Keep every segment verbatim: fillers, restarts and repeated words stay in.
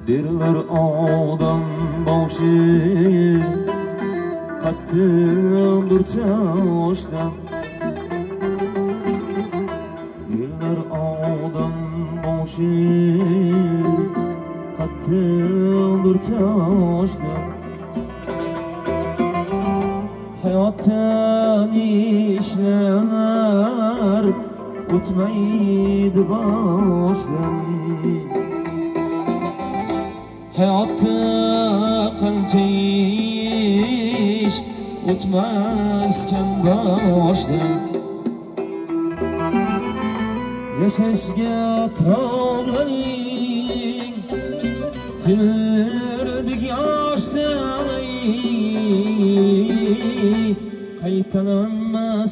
derler odam boshi qattiqdir toshdan derler odam boshi qattiqdir toshdan hayotdan ishlar o'tmaydi boshdan hayotda qancha ish o'tmaskan boshdan yashashga toblaning tirdik yoshdan qaytalanmas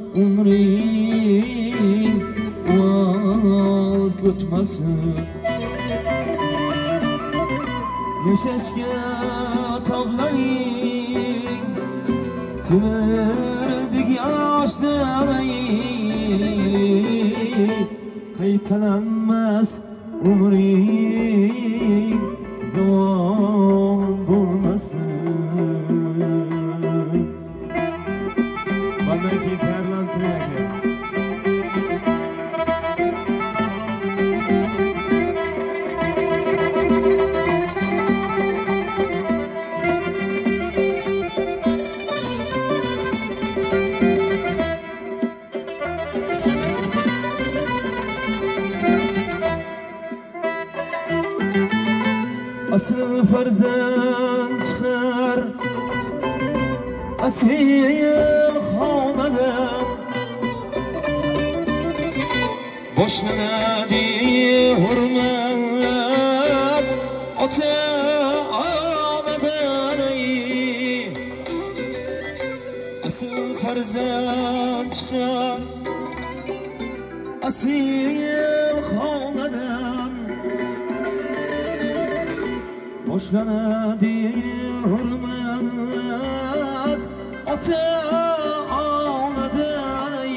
umring vaqt o'tmasin yashashga toblaning tirdik yoshdan qaytalanmas umring zavol bo'lmasin. Bundan keyin tayyorlantiring aka. Asıl farzand çıkar asil xonadan boshlanadi hurmat ota onadan asıl farzand çıkar asil xonadan boshlanadi hurmat ota onadan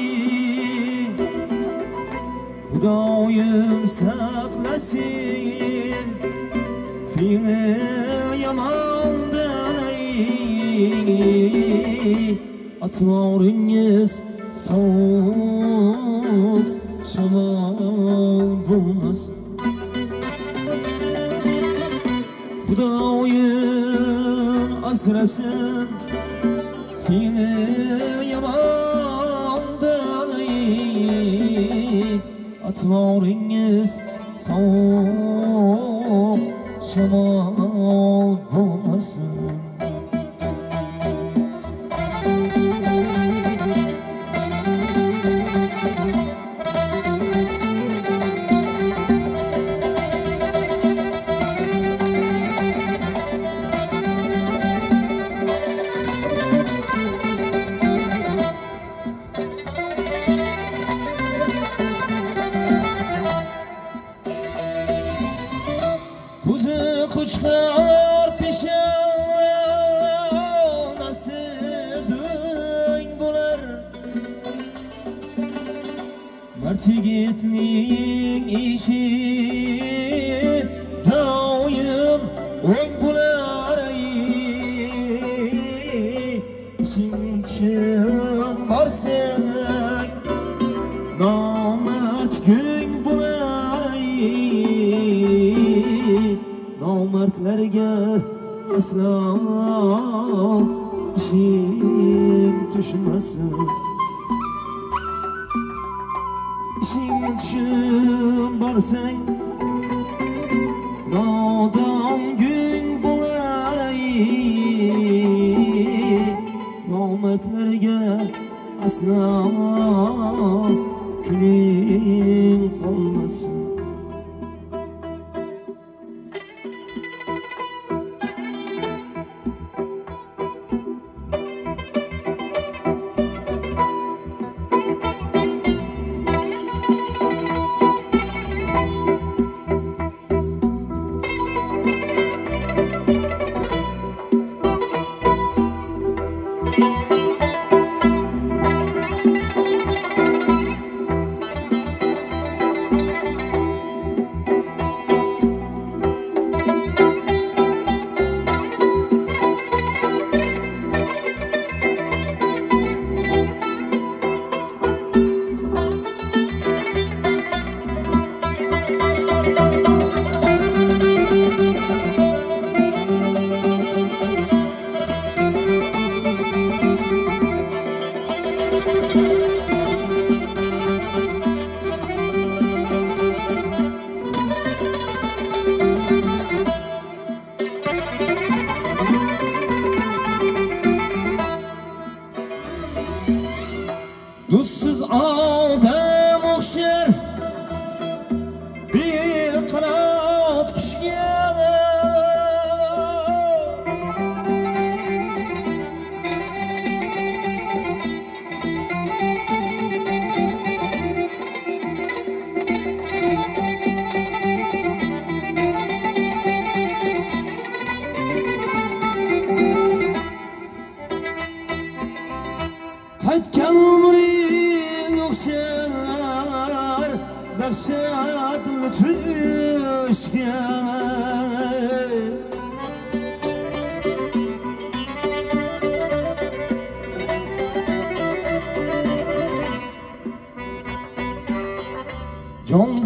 Xudoyim saqlasin fe'li yomondan atvoringiz sovuq shamol bo'lmasin Xudoyim asrasin fe'li yomondan atvoringiz sovuq shamol bo'lmasin Kuşlar pişanası dün bular Mert yigitning işi doyum o'ng bular İşin tushib borsang nomard kun bular nomardlarga aslo ishing tushmasin ishing tushib borsang nodon gung bo'lar nomardlarga aslo kuning qolmasin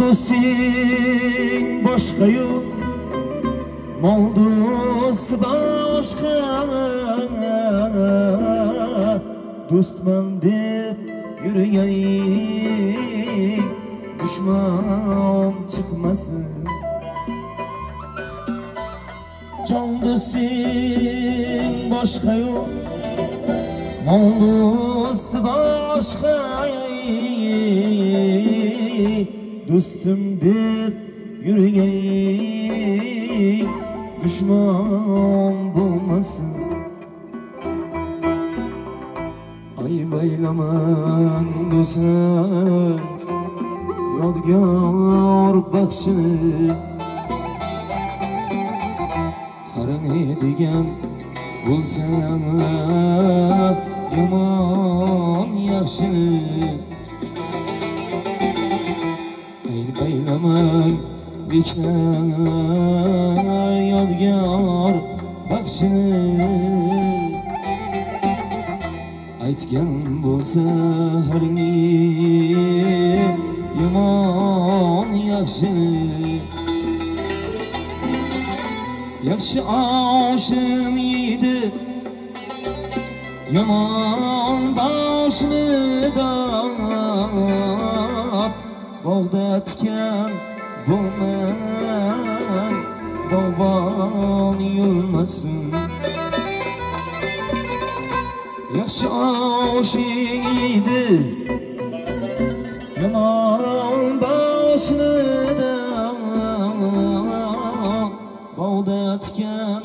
do'sting boshqa yo'q, mol do'st boshqa. Do'stman deb yurganing dushman chiqmasin. Jon do'sting boshqa yo'q, mol do'st boshqa. Do'stim deb yurganing dushman bo'lmasin. Ay baylaman do'stim yodgor baxshini, har ne degan bo'lsa yomon yaxshi. Ay baylaman beklar yodgor baxshini, aytgan bo'lsa har ne yomon yaxshi. Yaxshi oshim yeydi yomon boshni dab, bog'da tikan bo'lmay bog'bon yurmasin. Yaxshi oshing yeydi yomon boshni dab, bog'da tikan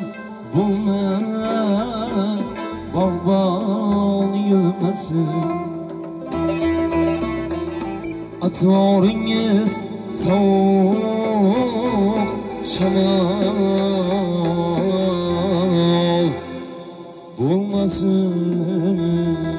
bo'lmay bog'bon yurmasin. Atvoringiz sovuq shamol bo'lmasin.